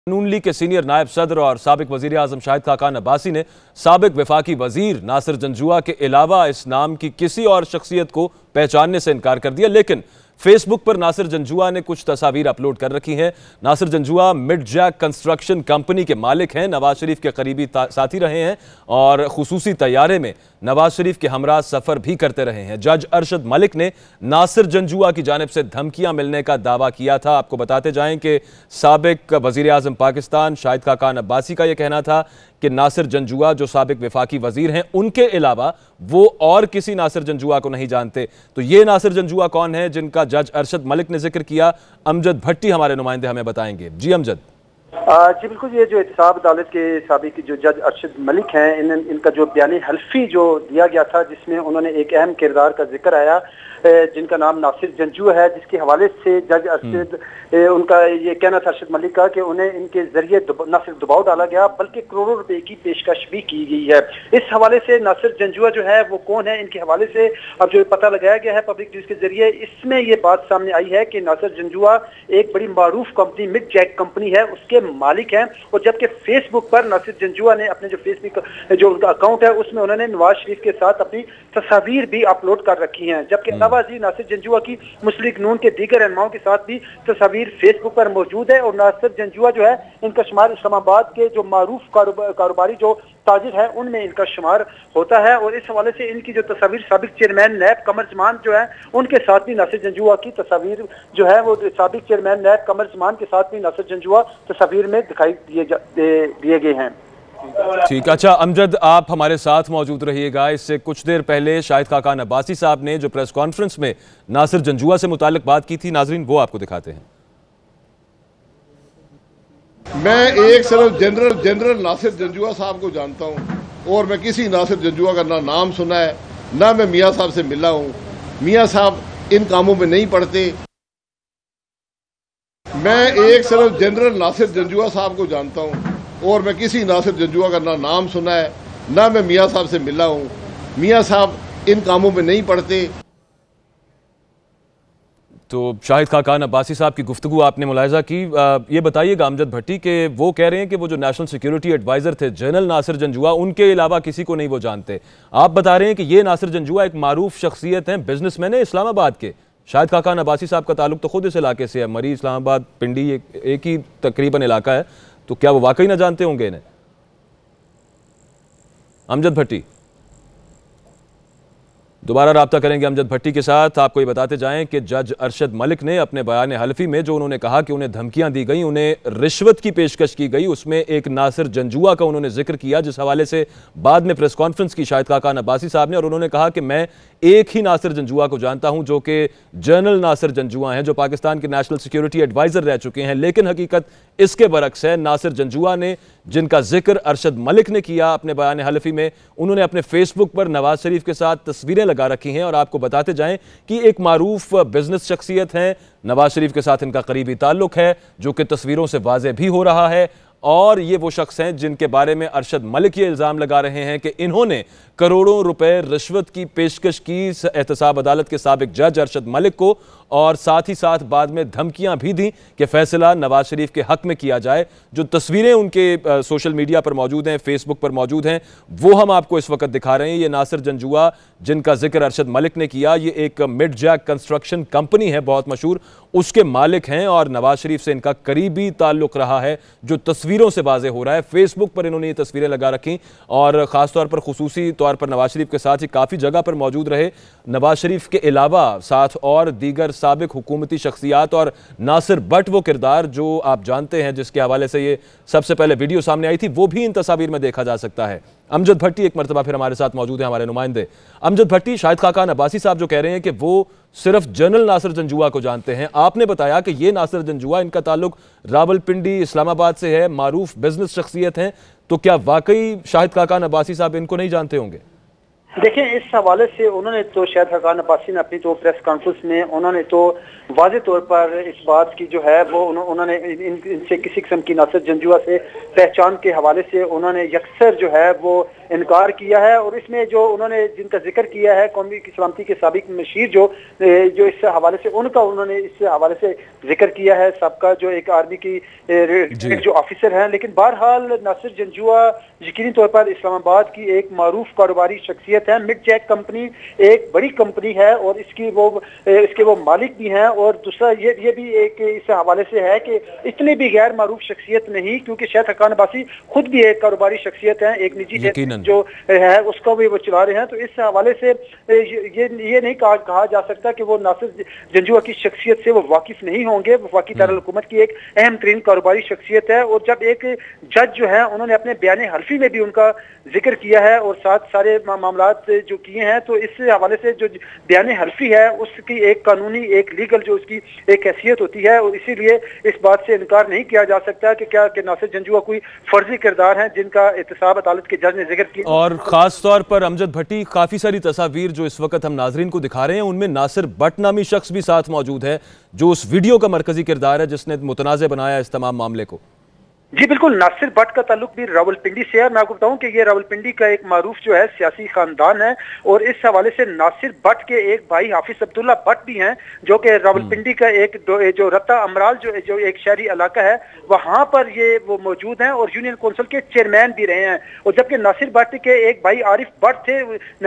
नून league के senior नायब सदर और साबिक वजीर आजम शाहिद खाकान अब्बासी ने साबिक वफाकी वजीर नासिर जंजुआ के अलावा इस नाम की किसी और शख्सियत को पहचानने से इनकार कर दिया। लेकिन फेसबुक पर नासिर जंजुआ ने कुछ तस्वीर अपलोड कर रखी हैं। Nasir Janjua Mid Jack construction company के मालिक हैं, नवाज शरीफ के करीबी साथी रहे हैं और खुसूसी तैयारे में नवाज शरीफ के हमरा सफर भी करते रहे हैं। जज अरशद मलिक ने नासिर जंजुआ की जानिब से धमकियां मिलने का दावा किया था। आपको बताते जाएं कि साबिक वजीर आजम पाकिस्तान शाहिद खाकान अब्बासी का यह कहना था कि नासिर जंजुआ जो साबिक वफाकी वजीर हैं, उनके अलावा वो और किसी नासिर जंजुआ को नहीं जानते। तो ये नासिर जंजुआ कौन है जिनका जज अरशद मलिक ने जिक्र किया? अमजद भट्टी हमारे नुमाइंदे हमें बताएंगे। जी अमजद। जी बिल्कुल, ये जो एहतसाब अदालत के साबिक जो जज अरशद मलिक हैं, इनका जो बयान हल्फी जो दिया गया था जिसमें उन्होंने एक अहम किरदार का जिक्र आया जिनका नाम नासिर जंजुआ है, जिसके हवाले से जज अरशद उनका ये कहना था अरशद मलिक का कि उन्हें इनके जरिए न सिर्फ दबाव डाला गया बल्कि करोड़ों रुपए की पेशकश भी की गई है। इस हवाले से नासिर जंजुआ जो है वो कौन है, इनके हवाले से अब जो पता लगाया गया है पब्लिक न्यूज के जरिए, इसमें ये बात सामने आई है कि नासिर जंजुआ एक बड़ी मारूफ कंपनी मिड जैक कंपनी है उसके मालिक हैं। और जबकि फेसबुक पर नासिर जंजुआ ने अपने जो फेसबुक जो उनका अकाउंट है उसमें उन्होंने नवाज शरीफ के साथ अपनी तस्वीर भी अपलोड कर रखी हैं। जबकि जी नासिर जंजुआ की मुस्लिम लीग नून के दीगर रहनुमाओं के साथ भी तस्वीर फेसबुक पर मौजूद है। और नासिर जंजुआ जो है इनका शुमार इस्लामाबाद के जो मारूफ कारोबारी जो ताजिर है उनमें इनका शुमार होता है। और इस हवाले से इनकी जो तस्वीर साबिक चेयरमैन नैब कमरजमान जो है उनके साथ भी नासिर जंजुआ की तस्वीर जो है वो साबिक चेयरमैन नैब कमरजमान के साथ भी नासिर जंजुआ तस्वीर में दिखाई दिए गए हैं। ठीक, अच्छा अमजद आप हमारे साथ मौजूद रहिएगा। इससे कुछ देर पहले शाहिद खाकान अब्बासी साहब ने जो प्रेस कॉन्फ्रेंस में नासिर जंजुआ से मुताल्लिक बात की थी, नाजरीन वो आपको दिखाते हैं। मैं एक सिर्फ जनरल नासिर जंजुआ साहब को जानता हूं और मैं किसी नासिर जंजुआ का ना नाम सुना है ना मैं मियाँ साहब से मिला हूं। मियाँ साहब इन कामों में नहीं पड़ते। मैं एक सिर्फ जनरल नासिर जंजुआ साहब को जानता हूं और मैं किसी नासिर जंजुआ का ना नाम सुना है ना मैं मियाँ साहब से मिला हूं। मियाँ साहब इन कामों में नहीं पड़ते। तो शाहिद खाकान अब्बासी साहब की गुफ्तगू आपने मुलाहिजा की। ये बताइएगा अमजद भट्टी के वो कह रहे हैं कि वो जो नेशनल सिक्योरिटी एडवाइजर थे जनरल नासिर जंजुआ, उनके अलावा किसी को नहीं वो जानते। आप बता रहे हैं कि ये नासिर जंजुआ एक मारूफ शख्सियत हैं, बिजनेसमैन है इस्लामाबाद के। शाहिद खाकान अब्बासी साहब का ताल्लुक तो खुद इस इलाके से है, मरी इस्लामाबाद पिंडी एक ही तकरीबन इलाका है, तो क्या वो वाकई ना जानते होंगे इन्हें? अमजद भट्टी, दोबारा राब्ता करेंगे अमजद भट्टी के साथ। आपको ये बताते जाएं कि जज अरशद मलिक ने अपने बयान हल्फी में जो उन्होंने कहा कि उन्हें धमकियां दी गई, उन्हें रिश्वत की पेशकश की गई, उसमें एक नासिर जंजुआ का उन्होंने जिक्र किया, जिस हवाले से बाद में प्रेस कॉन्फ्रेंस की शाहिद खाकान अब्बासी साहब ने। और उन्होंने कहा कि मैं एक ही नासिर जंजुआ को जानता हूं जो कि जनरल नासिर जंजुआ हैं, जो पाकिस्तान के नेशनल सिक्योरिटी एडवाइजर रह चुके हैं। लेकिन हकीकत इसके बरक्स है। नासिर जंजुआ ने जिनका जिक्र अरशद मलिक ने किया अपने बयान हल्फी में, उन्होंने अपने फेसबुक पर नवाज शरीफ के साथ तस्वीरें लगा रखी हैं। और आपको बताते जाएं कि एक मारूफ बिजनेस शख्सियत हैं, नवाज शरीफ के साथ इनका करीबी ताल्लुक है जो कि तस्वीरों से वाज़ेह भी हो रहा है। और ये वो शख्स हैं जिनके बारे में अरशद मलिक ये इल्ज़ाम लगा रहे हैं कि इन्होंने करोड़ों रुपए रिश्वत की पेशकश की एहतसाब अदालत के साबिक जज अरशद मलिक को, और साथ ही साथ बाद में धमकियां भी दी कि फैसला नवाज शरीफ के हक में किया जाए। जो तस्वीरें उनके सोशल मीडिया पर मौजूद हैं, फेसबुक पर मौजूद हैं, वो हम आपको इस वक्त दिखा रहे हैं। ये नासिर जंजुआ जिनका जिक्र अरशद मलिक ने किया, ये एक मिड जैक कंस्ट्रक्शन कंपनी है बहुत मशहूर, उसके मालिक हैं और नवाज शरीफ से इनका करीबी ताल्लुक रहा है, जो तस्वीरों से वाज़ेह हो रहा है। फेसबुक पर इन्होंने ये तस्वीरें लगा रखी और ख़ासतौर पर खुसूसी तौर पर नवाज शरीफ के साथ ही काफ़ी जगह पर मौजूद रहे। नवाज शरीफ के अलावा साथ और दीगर साबिक हुकूमती शख्सियात और नासिर बट वो किरदार जो आप जानते हैं जिसके हवाले से ये सबसे पहले वीडियो सामने आई थी, वो भी इन तस्वीर में देखा जा सकता है। अमजद भट्टी एक मरतबा फिर हमारे साथ मौजूद है, हमारे नुमाइंदे। अमजद भट्टी, शाहिद खाकान अब्बासी साहब जो कह रहे हैं कि वो सिर्फ जनरल नासिर जंजुआ को जानते हैं, आपने बताया कि ये नासिर जंजुआ, इनका ताल्लुक रावलपिंडी इस्लामाबाद से है, मारूफ बिजनेस शख्सियत हैं, तो क्या वाकई शाहिद खाकान अब्बासी साहब इनको नहीं जानते होंगे? देखिए, इस हवाले से उन्होंने तो शायद हकान अब्बासी ने अपनी तो प्रेस कॉन्फ्रेंस में उन्होंने तो वाज़े तौर पर इस बात की जो है वो उन्होंने इनसे किसी किस्म की नासिर जंजुआ से पहचान के हवाले से उन्होंने यकसर जो है वो इनकार किया है। और इसमें जो उन्होंने जिनका जिक्र किया है कौमी की सलामती के साबिक मशीर जो इस हवाले से उनका उन्होंने इस हवाले से जिक्र किया है, सबका जो एक आर्मी की जो ऑफिसर हैं। लेकिन बहरहाल नासिर जंजुआ यकीनी तौर पर इस्लामाबाद की एक मारूफ कारोबारी शख्सियत है। मिड जैक कंपनी एक बड़ी कंपनी है और इसके वो मालिक भी हैं। और दूसरा ये भी एक इस हवाले से है कि इतनी भी गैर मारूफ शख्सियत नहीं, क्योंकि शायद हकान अब्बासी खुद भी एक कारोबारी शख्सियत है, एक निजी जो है उसको भी वो चला रहे हैं। तो इस हवाले से ये नहीं कहा जा सकता कि वो नासिर जंजुआ की शख्सियत से वो वाकिफ नहीं होंगे। वफाकी दारुल-हुकूमत की एक अहम तरीन कारोबारी शख्सियत है। और जब एक जज जो है उन्होंने अपने बयान हल्फी में भी उनका जिक्र किया है और साथ सारे मामलात जो किए हैं, तो इस हवाले से जो बयान हल्फी है उसकी एक कानूनी एक लीगल जो उसकी एक हैसियत होती है। और इसीलिए इस बात से इनकार नहीं किया जा सकता कि क्या कि नासिर जंजुआ कोई फर्जी किरदार हैं जिनका एहतसाब अदालत के जज ने जिक्र किया। और खास तौर पर अमजद भट्टी, काफी सारी तस्वीर जो इस वक्त हम नाजरीन को दिखा रहे हैं उनमें नासिर भट्ट नामी शख्स भी साथ मौजूद है, जो उस वीडियो का मरकजी किरदार है जिसने मुतनाज़ बनाया इस तमाम मामले को। जी बिल्कुल, नासिर भट्ट का ताल्लुक भी रावलपिंडी से है। मैं आपको बताऊं कि ये रावलपिंडी का एक मारूफ जो है सियासी खानदान है। और इस हवाले से नासिर भट्ट के एक भाई हाफिज अब्दुल्ला भट्ट भी हैं, जो कि रावलपिंडी का एक जो रत्ता अमराल जो एक शहरी इलाका है वहां पर ये वो मौजूद हैं और यूनियन काउंसिल के चेयरमैन भी रहे हैं। और जबकि नासिर भट्ट के एक भाई आरिफ भट्ट थे,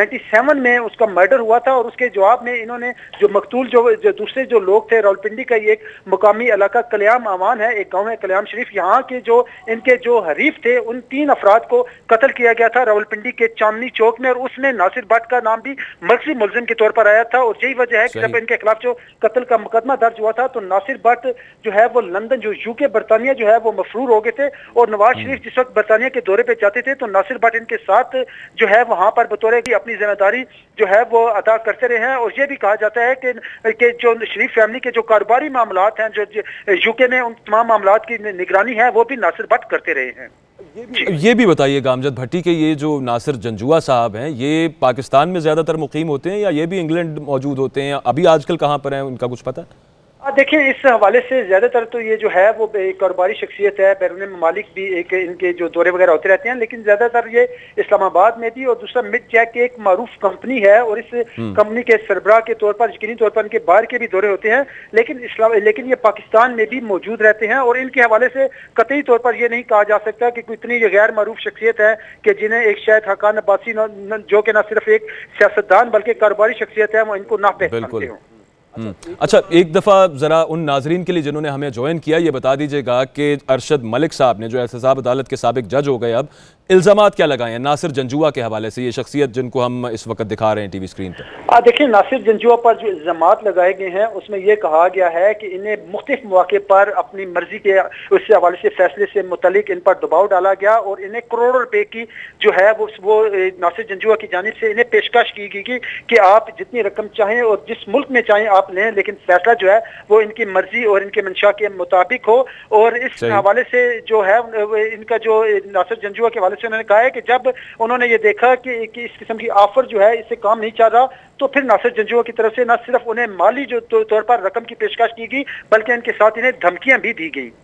97 में उसका मर्डर हुआ था और उसके जवाब में इन्होंने जो मकतूल जो दूसरे जो लोग थे, रावलपिंडी का एक मुकामी इलाका कल्याम आवान है, एक गाँव है कल्याम शरीफ, यहाँ के जो इनके जो हरीफ थे उन 3 अफराद को कत्ल किया गया था रावलपिंडी के चांदनी चौक में। और उसमें नासिर भट्ट का नाम भी मर्कजी मुलजिम के तौर पर आया था। और यही वजह है कि जब इनके खिलाफ जो कत्ल का मुकदमा दर्ज हुआ था तो नासिर भट्ट जो है वो लंदन जो यूके बरतानिया जो है वो मफरूर हो गए थे। और नवाज शरीफ जिस वक्त बरतानिया के दौरे पे जाते थे तो नासिर भट्ट इनके साथ जो है वहां पर बतौर की अपनी जिम्मेदारी जो है वो अदा करते रहे हैं। और ये भी कहा जाता है कि जो शरीफ फैमिली के जो कारोबारी मामलात हैं जो यूके में उन तमाम मामलात की निगरानी है वो भी नासिर भट्ट करते रहे हैं। ये भी बताइएगा अमजद भट्टी के ये जो नासिर जंजुआ साहब हैं ये पाकिस्तान में ज्यादातर मुकीम होते हैं या ये भी इंग्लैंड मौजूद होते हैं? अभी आजकल कहाँ पर हैं, उनका कुछ पता है? देखिए, इस हवाले से ज्यादातर तो ये जो है वो कारोबारी शख्सियत है, बैरून ममालिक भी एक इनके जो दौरे वगैरह होते रहते हैं, लेकिन ज्यादातर ये इस्लामाबाद में भी। और दूसरा मिड जैक की एक मारूफ कंपनी है और इस कंपनी के सरबराह के तौर पर यकीनी तौर पर इनके बाहर के भी दौरे होते हैं, लेकिन ये पाकिस्तान में भी मौजूद रहते हैं। और इनके हवाले से कतई तौर पर यह नहीं कहा जा सकता कि कोई इतनी गैर मारूफ शख्सियत है कि जिन्हें एक शायद हकान अब्बासी जो कि न सिर्फ एक सियासतदान बल्कि कारोबारी शख्सियत है वो इनको ना पहचानते हो। अच्छा, एक दफ़ा ज़रा उन नाजरीन के लिए जिन्होंने हमें ज्वाइन किया ये बता दीजिएगा कि अरशद मलिक साहब ने जो एहतसाब अदालत के साबिक जज हो गए, अब इल्ज़ामात क्या लगाए हैं नासिर जंजुआ के हवाले से, ये शख्सियत जिनको हम इस वक्त दिखा रहे हैं टीवी स्क्रीन पर? देखिए, नासिर जंजुआ पर जो इल्ज़ामात लगाए गए हैं उसमें यह कहा गया है कि इन्हें मुख्तलिफ मौके पर अपनी मर्जी के उस हवाले से फैसले से मुतलिक इन पर दबाव डाला गया और इन्हें करोड़ों रुपए की जो है वो नासिर जंजुआ की जानिब से इन्हें पेशकश की गई कि आप जितनी रकम चाहें और जिस मुल्क में चाहें आप लें, लेकिन फैसला जो है वो इनकी मर्जी और इनके मंशा के मुताबिक हो। और इस हवाले से जो है इनका जो नासिर जंजुआ के हवाले से उन्होंने कहा है कि जब उन्होंने ये देखा कि इस किस्म की ऑफर जो है इससे काम नहीं चल रहा तो फिर नासिर जंजुआ की तरफ से न सिर्फ उन्हें माली जो तौर पर रकम की पेशकश की गई बल्कि इनके साथ इन्हें धमकियां भी दी गई।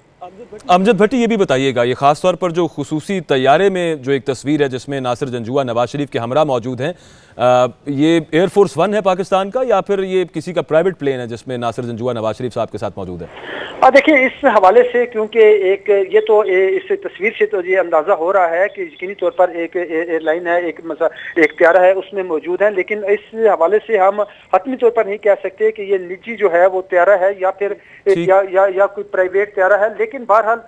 अमजद भट्टी, ये भी बताइएगा ये खास तौर पर जो खुसूसी तैयारे में जो एक तस्वीर है जिसमें नासिर जंजुआ नवाज शरीफ के हमरा मौजूद हैं, ये एयरफोर्स 1 है पाकिस्तान का या फिर ये किसी का प्राइवेट प्लेन है जिसमें नासिर जंजुआ नवाज शरीफ साहब के साथ मौजूद है? देखिए, इस हवाले से क्योंकि ये तो इस तस्वीर से तो ये अंदाजा हो रहा है कि यकीनी तौर पर एक एयरलाइन है, एक त्यारा है उसमें मौजूद है, लेकिन इस हवाले से हम हतमी तौर पर नहीं कह सकते कि ये निजी जो है वो त्यारा है या फिर या कोई प्राइवेट त्यारा है। लेकिन बहरहाल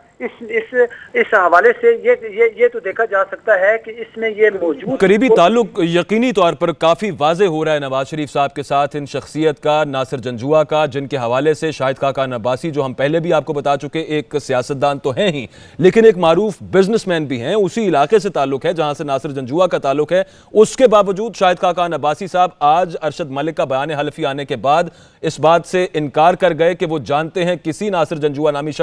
इस हवाले से ये तो देखा जा सकता है कि इसमें ये मौजूद करीबी ताल्लुक यकीनी तौर पर काफी वाजे हो रहा है नवाज शरीफ साहब के साथ, इन शख्सियत का, नासिर जंजुआ का, जिनके हवाले से शाहिद खाका अब्बासी जो हम पहले भी आपको बता चुके एक सियासतदान तो हैं ही लेकिन एक मारूफ बिजनेसमैन भी हैं, उसी इलाके से ताल्लुक है जहां से नासिर जंजुआ का ताल्लुक है। उसके बावजूद शाहिद खाका अब्बासी साहब आज अरशद मलिक का बयान हल्फी आने के बाद इस बात से इनकार कर गए कि वो जानते हैं किसी नासिर जंजुआ नामी शख्स को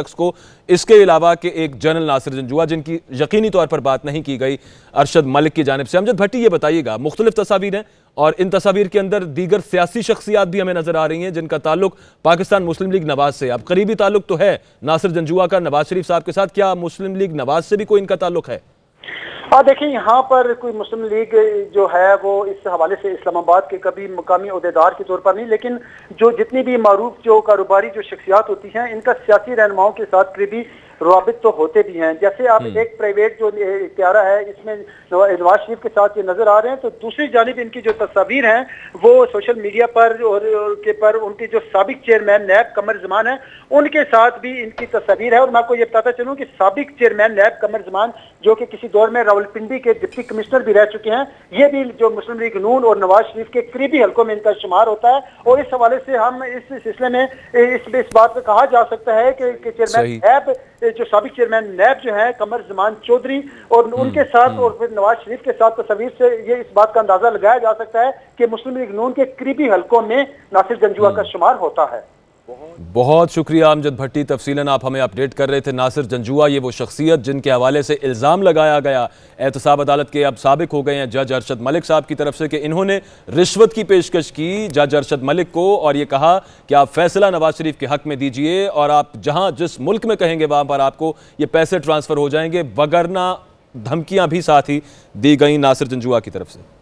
इसके अलावा कि एक जनरल नासिर जंजुआ जिनकी यकीनी तौर पर बात नहीं की गई अरशद मलिक की जानिब से। अमजद भट्टी, ये बताइएगा, मुख्तलिफ तस्वीर हैं और इन तस्वीर के अंदर दीगर सियासी शख्सियात भी हमें नजर आ रही हैं जिनका ताल्लुक पाकिस्तान मुस्लिम लीग नवाज से। अब करीबी ताल्लुक तो है नासिर जंजुआ का नवाज शरीफ साहब के साथ, क्या मुस्लिम लीग नवाज से भी कोई इनका ताल्लुक है? हाँ, देखिए, यहाँ पर कोई मुस्लिम लीग जो है वो इस हवाले से इस्लामाबाद के कभी मुकामी अहदेदार के तौर पर नहीं, लेकिन जो जितनी भी मारूफ जो कारोबारी जो शख्सियात होती हैं इनका सियासी रहनुमाओं के साथ करीबी रवाबित तो होते भी हैं। जैसे आप एक प्राइवेट जो इख्तियारा है इसमें नवाज शरीफ के साथ ये नजर आ रहे हैं, तो दूसरी जानिब इनकी जो तस्वीर हैं वो सोशल मीडिया पर और उनके जो साबिक चेयरमैन नैब कमर जमान है उनके साथ भी इनकी तस्वीर है। और मैं आपको ये बताता चलूँ कि साबिक चेयरमैन नैब कमर जमान जो कि किसी दौर में रावलपिंडी के डिप्टी कमिश्नर भी रह चुके हैं, ये भी जो मुस्लिम लीग नून और नवाज शरीफ के करीबी हल्कों में इनका शुमार होता है। और इस हवाले से हम इस सिलसिले में इस बात पर कहा जा सकता है कि चेयरमैन नैब जो साबिक चेयरमैन नैब जो है कमर जमान चौधरी और उनके साथ और फिर नवाज शरीफ के साथ तस्वीर से ये इस बात का अंदाजा लगाया जा सकता है कि मुस्लिम लीग नून के करीबी हल्कों में नासिर जंजुआ का शुमार होता है। बहुत शुक्रिया अमजद भट्टी, तफसीलन आप हमें अपडेट कर रहे थे। नासिर जंजुआ ये वो शख्सियत जिनके हवाले से इल्ज़ाम लगाया गया एहतसाब अदालत के अब साबिक हो गए हैं जज अरशद मलिक साहब की तरफ से कि इन्होंने रिश्वत की पेशकश की जज अरशद मलिक को और ये कहा कि आप फैसला नवाज शरीफ के हक में दीजिए और आप जहां जिस मुल्क में कहेंगे वहां पर आपको ये पैसे ट्रांसफर हो जाएंगे, वगरना धमकियां भी साथ ही दी गई नासिर जंजुआ की तरफ से।